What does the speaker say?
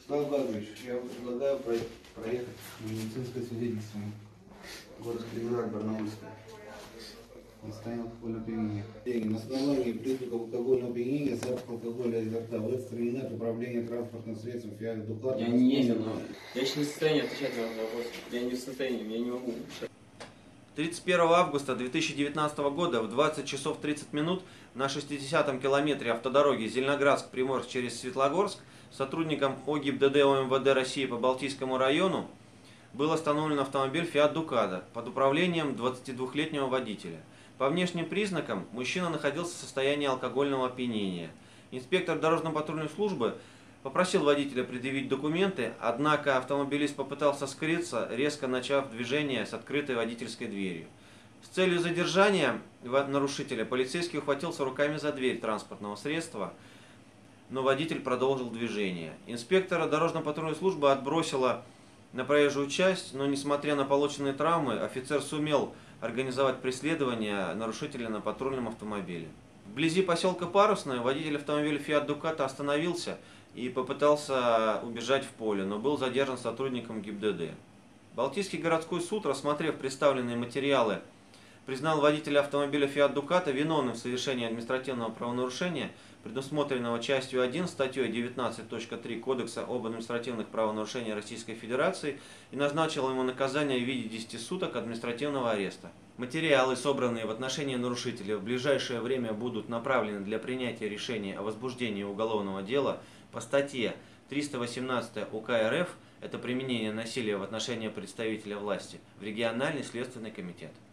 Слава Гаврилович, я предлагаю проехать медицинское свидетельствование. Город Калининград, Барнаульская. Состояние алкогольного опьянения. На основании признаков алкогольного опьянения, запах алкоголя изо рта, вы отстранены от управления транспортным средством Фиат Дукато. Я не ездил, но я еще не в состоянии отвечать на этот вопрос. Я не в состоянии, я не могу. 31 августа 2019 года в 20 часов 30 минут на 60-м километре автодороги Зеленоградск-Приморск через Светлогорск сотрудникам ОГИБДД ОМВД России по Балтийскому району был остановлен автомобиль Fiat Ducato под управлением 22-летнего водителя. По внешним признакам мужчина находился в состоянии алкогольного опьянения. Инспектор дорожно-патрульной службы попросил водителя предъявить документы, однако автомобилист попытался скрыться, резко начав движение с открытой водительской дверью. С целью задержания нарушителя полицейский ухватился руками за дверь транспортного средства, но водитель продолжил движение. Инспектора дорожно-патрульной службы отбросило на проезжую часть, но несмотря на полученные травмы, офицер сумел организовать преследование нарушителя на патрульном автомобиле. Вблизи поселка Парусное водитель автомобиля Fiat Ducato остановился и попытался убежать в поле, но был задержан сотрудником ГИБДД. Балтийский городской суд, рассмотрев представленные материалы, признал водителя автомобиля Fiat Ducato виновным в совершении административного правонарушения, предусмотренного частью 1 статьей 19.3 Кодекса об административных правонарушениях Российской Федерации, и назначил ему наказание в виде 10 суток административного ареста. Материалы, собранные в отношении нарушителя, в ближайшее время будут направлены для принятия решения о возбуждении уголовного дела по статье 318 УК РФ, это применение насилия в отношении представителя власти, в региональный следственный комитет.